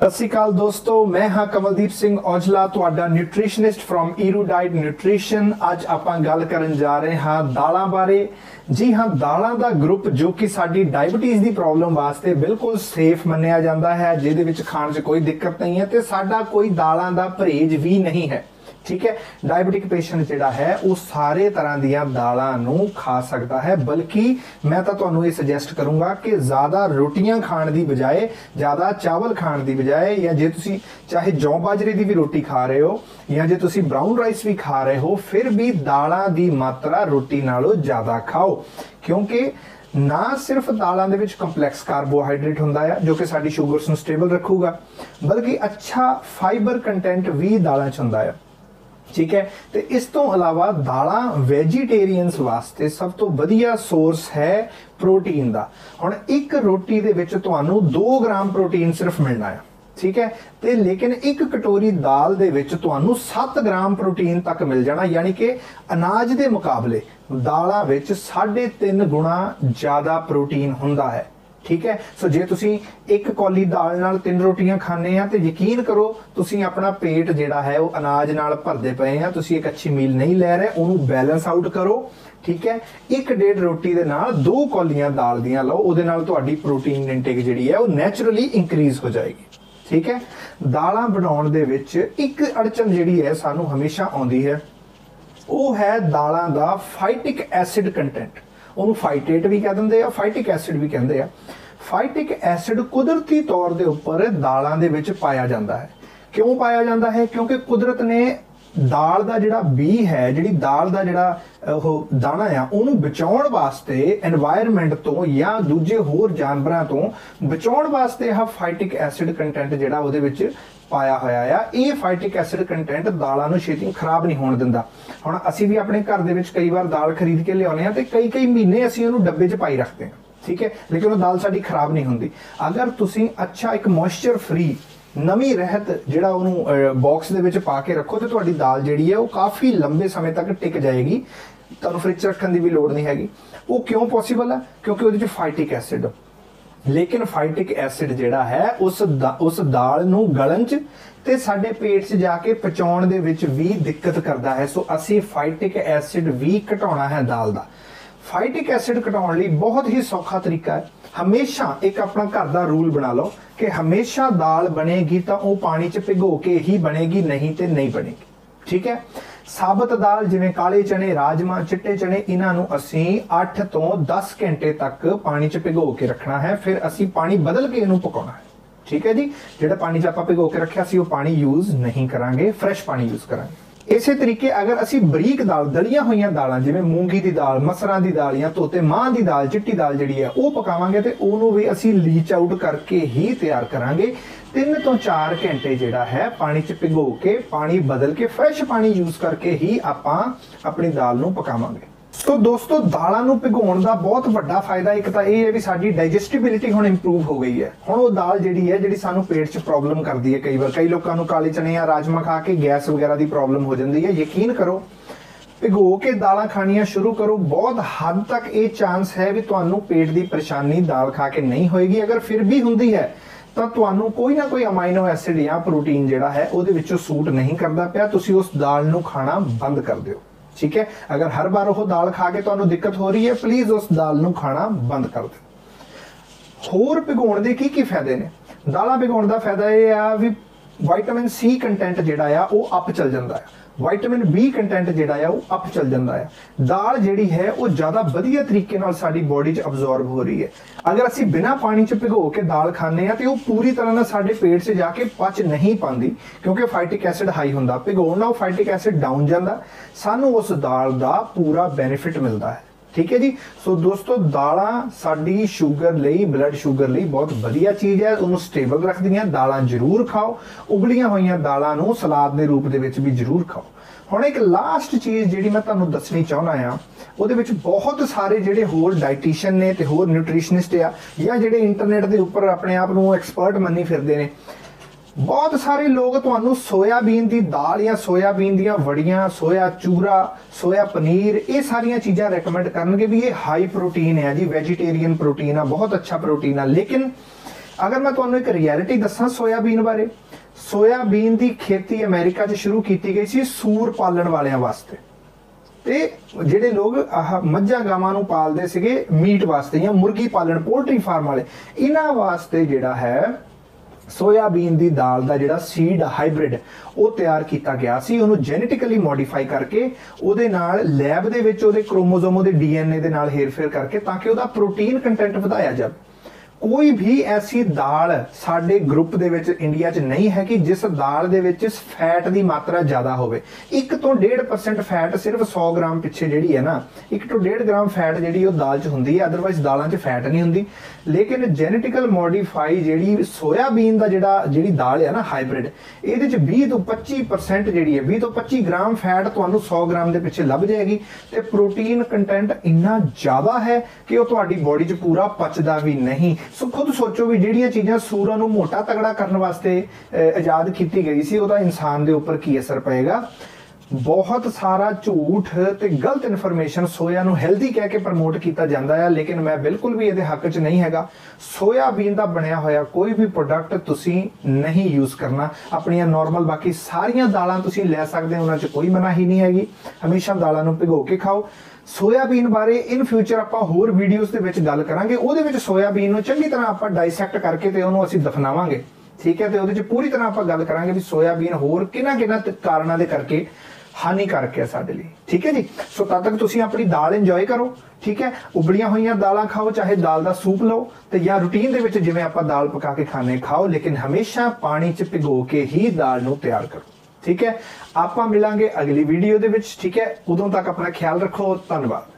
सत श्री अकाल दोस्तों, मैं हाँ कमलदीप सिंह औजला, तुहाडा न्यूट्रिशनिस्ट फ्रॉम ईरूडाइट न्यूट्रिशन। अज आपां गल करन जा रहे हाँ दालां बारे। जी हाँ, दालां दा ग्रुप जो कि साडी डायबिटीज़ दी प्रॉब्लम वास्ते बिल्कुल सेफ मन्निया जांदा है, जिहदे विच खाण 'च कोई दिक्कत नहीं है ते साडा कोई दालां दा परहेज भी नहीं है। ठीक है, डायबिटिक पेशेंट जिहड़ा है वो सारे तरह दियां दालां नूं खा सकता है, बल्कि मैं तो तुहानूं ये सजैसट करूंगा कि ज़्यादा रोटियां खाण दी बजाय, ज़्यादा चावल खाण दी बजाय, या जे तुसी चाहे जौ बाजरे की भी रोटी खा रहे हो या जे तुसी ब्राउन राइस भी खा रहे हो, फिर भी दालां दी मात्रा रोटी नालों ज़्यादा खाओ, क्योंकि ना सिर्फ दालां दे विच कंपलैक्स कार्बोहाइड्रेट हुंदा है जो कि साडी शुगर्स नूं स्टेबल रखूगा, बल्कि अच्छा फाइबर कंटेंट भी दालां च हुंदा है। ठीक है, तो इस तो अलावा दालां वैजीटेरियंस वास्ते सब तो वधिया सोर्स है प्रोटीन का। हुण एक रोटी दे विच तुहानूं 2 ग्राम प्रोटीन सिर्फ मिलना है। ठीक है, तो लेकिन एक कटोरी दाल दे विच तुहानूं 7 ग्राम प्रोटीन तक मिल जाना, यानी कि अनाज के मुकाबले दालां विच 3.5 गुणा ज़्यादा प्रोटीन हुंदा है। ठीक है, सो जे तुसी एक कौली दाल नाल 3 रोटियां खाने हैं तो यकीन करो तुसी अपना पेट जिहड़ा है वो अनाज नाल भरदे पए हैं, तुसी एक अच्छी मील नहीं ले रहे, उन्होंने बैलेंस आउट करो। ठीक है, 1.5 रोटी दे नाल 2 कौलियां दाल दियां लो, उहदे नाल तुहाडी प्रोटीन इंटेक जिहड़ी है वो नैचुरली इंक्रीज हो जाएगी। ठीक है, दालां बनाउण दे विच एक अड़चन जिहड़ी है सानू हमेशा आउंदी है, वो है दालां दा फाइटिक एसिड कंटेंट। ਉਹਨੂੰ फाइटेट भी कह देंगे आ, फाइटिक एसिड भी कहते हैं। फाइटिक एसिड कुदरती तौर के उपर दालों के विच पाया जाता है। क्यों पाया जाता है? क्योंकि कुदरत ने दाल का जिहड़ा बी है, जिहड़ी दाल का जिहड़ा दाना आ, उन्होंने बचाउण वास्ते एनवायरमेंट तो या दूजे होर जानवरों तो बचाउण वास्ते यह फाइटिक एसिड कंटेंट जिहड़ा उहदे विच पाया होया आ। ये फाइटिक एसिड कंटेंट दालां नूं छेती खराब नहीं होण दिंदा। हुण असीं भी अपने घर दे विच कई बार दाल खरीद के लियाउने आ ते कई महीने असीं उहनूं डब्बे 'च पाई रखते हैं। ठीक है, लेकिन वो दाल साडी खराब नहीं होंदी। अगर तुसीं अच्छा एक मॉइस्चर फ्री नमी रहत जिहड़ा उहनूं बॉक्स दे विच पा के रखो तो तुहाडी दाल जिहड़ी है वो काफ़ी लंबे समय तक टिक जाएगी, तुहानूं फ्रिज 'च रखण दी भी लोड़ नहीं हैगी। वो क्यों पॉसीबल है? क्योंकि उहदे 'च फाइटिक एसिड, लेकिन फाइटिक एसिड जिहड़ा है उस दाल नूं गलन च ते साडे पेट 'च जाके पचाउण दे विच भी दिक्कत करदा है। सो असीं फाइटिक एसिड भी घटाउणा है दाल दा। फाइटिक एसिड घटाउण लई बहुत ही सौखा तरीका है। हमेशा एक अपना घर का रूल बना लो कि हमेशा दाल बनेगी तो वो पानी च भिगो के ही बनेगी, नहीं तो नहीं बनेगी। ठीक है, साबत दाल जिवें काले चने, राजमा, चिट्टे चने, इन्हां असीं 8 तो 10 घंटे तक पानी च भिगो के रखना है, फिर असीं पानी बदल के इनू पकाउणा है। ठीक है जी, जिहड़ा पानी च आपां भिगो के रखिया सी वो पानी यूज नहीं करांगे, फ्रैश पानी यूज करांगे। इसे तरीके अगर असी बरीक दाल, दलिया हुई दालां जिवें मूंगी की दाल, मसरां की दाल या धोते मां की दाल, चिट्टी दाल जिहड़ी है वो पकावांगे तो उहनूं भी असी लीच आउट करके ही तैयार करांगे। 3 तो 4 घंटे जिहड़ा है पानी च भिगो के, पानी बदल के, फ्रैश पानी यूज करके ही आपां अपनी दाल नूं पकावांगे। तो दोस्तों, दालां नूं भिगोण दा बहुत वड्डा फायदा एक तो यह है भी साडी डाइजेस्टिबिलिटी हुण इंप्रूव हो गई है। हुण वो दाल जिहड़ी है जिहड़ी सानूं पेट 'च प्रॉब्लम करदी है, कई बार कई लोकां नूं काले चने या राजमा खा के गैस वगैरह की प्रॉब्लम हो जाती है। यकीन करो, भिगो के दालां खानियां शुरू करो, बहुत हद तक ये चांस है भी तुहानूं पेट की परेशानी दाल खा के नहीं होएगी। अगर फिर भी हुंदी है तो तुहानूं कोई ना कोई अमाइनो एसिड या प्रोटीन जिहड़ा है उहदे विचों सूट नहीं करदा पिया, तुसीं उस दाल नूं खाना बंद कर दिओ। ठीक है, अगर हर बार वो दाल खा के तुहानूं दिक्कत हो रही है, प्लीज उस दाल नूं खाना बंद कर दो। होर भिगोण दे की फायदे ने? दालां भिगोण दा फायदा यह आ भी विटामिन सी कंटेंट जिहड़ा आ वो अप चल जांदा है, विटामिन बी कंटेंट जिहड़ा आ वो अप चल जांदा है। दाल जिहड़ी है वो ज़्यादा वधिया तरीके नाल साडी बॉडी 'च अब्जॉर्ब हो रही है। अगर असी बिना पानी 'च भिगो के दाल खाने तो वो पूरी तरह नाल साडे पेट 'च जाके पच नहीं पाती, क्योंकि फाइटिक एसिड हाई हुंदा। भिगोण नाल फाइटिक एसिड डाउन जांदा, सानूं उस दाल दा पूरा बेनिफिट मिलता है। ठीक है जी, सो दोस्तों, दालां साडी शुगर लई, ब्लड शुगर लई बहुत वधिया चीज़ है, उन्होंने स्टेबल रखदियां। दालां जरूर खाओ, उबलियां हुईयां दालां नूं सलाद के रूप दे विच भी जरूर खाओ। हुण एक लास्ट चीज़ जिहड़ी मैं तुहानूं दसणी चाहुंदा आ, ਉਹਦੇ ਵਿੱਚ बहुत सारे ਜਿਹੜੇ होर डाइटिशियन ने ते होर न्यूट्रिशनिस्ट आ या ਜਿਹੜੇ इंटरनेट के उपर अपने आप ਨੂੰ एक्सपर्ट ਮੰਨੀ ਫਿਰਦੇ ਨੇ, बहुत सारे लोग तुहानूं सोयाबीन की दाल या सोयाबीन दी वड़ियां, सोया चूरा, सोया पनीर, ये सारिया चीज़ां रिकमेंड करनगे भी ये हाई प्रोटीन है जी, वैजीटेरियन प्रोटीन है, बहुत अच्छा प्रोटीन है। लेकिन अगर मैं तुहानू एक रियलिटी दसां सोयाबीन बारे, सोयाबीन की खेती अमेरिका च शुरू की गई सी सूर पालन वालियां वास्ते, ते ਜਿਹੜੇ लोग आह मझां गावां नूं पालदे सीगे मीट वास्ते या मुर्गी पालन पोल्ट्री फार्म वाले, इन्हां वास्ते जिहड़ा है सोयाबीन की दाल का जिहड़ा सीड हाइब्रिड वो तैयार किया गया सी, उहनूं जेनेटिकली मॉडिफाई करके उहदे नाल लैब दे विच उहदे क्रोमोसोम उहदे डीएनए दे नाल हेरफेर करके ताकि उहदा प्रोटीन कंटेंट वधाया जाए। कोई भी ऐसी दाल साडे ग्रुप दे विच इंडिया च नहीं है कि जिस दाल दे विच फैट की मात्रा ज़्यादा होवे। 1 तो 1.5% फैट सिर्फ 100 ग्राम पिछे जिहड़ी है ना, 1 तो 1.5 ग्राम फैट जिहड़ी वो दाल च हुंदी है, अदरवाइज दालां च फैट नहीं हुंदी। लेकिन जेनेटिकल मॉडिफाई जिहड़ी सोयाबीन दा जिहड़ी दाल है ना हाइब्रिड, इहदे च 20 तो 25% जिहड़ी है 20 तो 25 ग्राम फैट तुहानूं 100 ग्राम दे पिछे लभ जाएगी, ते प्रोटीन कंटेंट इन्ना ज़्यादा है कि वो तुहाडी बॉडी च पूरा पचदा भी नहीं। सो खुद सोचो भी ਜਿਹੜੀਆਂ चीज़ां सूरां नूं मोटा तगड़ा करने वास्ते आजाद की गई सी, ਉਹਦਾ इंसान ਦੇ ਉੱਪਰ ਕੀ असर पएगा। बहुत सारा झूठ ते गलत इन्फॉर्मेशन सोया नूं हेल्दी कह के प्रमोट किया जाता है, लेकिन मैं बिल्कुल भी ये हक च नहीं हैगा। सोयाबीन का बनया होया कोई भी प्रोडक्ट तुसी नहीं यूज़ करना। अपनियां नॉर्मल बाकी सारियां दालां तुसी ले सकते हो, उन्हां च कोई मनाही नहीं हैगी। हमेशा दालां नूं भिगो के खाओ। सोयाबीन बारे इन फ्यूचर आपां होर वीडियोज़ दे विच गल करांगे, उहदे विच सोयाबीन नूं चंगी तरह आपां डाइसैक्ट करके ते उहनूं असीं दफनावांगे, ठीक है। तो उहदे च पूरी तरह आपां गल करांगे भी सोयाबीन होर किन्हां कारणों के करके हानिकारक है साडे लई, ठीक है जी। सो तद तक तुसीं अपनी दाल इंजॉय करो, ठीक है। उबलियां हुईयां दालां खाओ, चाहे दाल दा सूप लो ते या रूटीन दे विच जिवें आपां दाल पका के खाने खाओ, लेकिन हमेशा पानी च भिगो के ही दाल नूं तैयार करो, ठीक है। आपां मिलांगे अगली वीडियो दे विच, ठीक है। उदों तक अपना ख्याल रखो, धन्नवाद।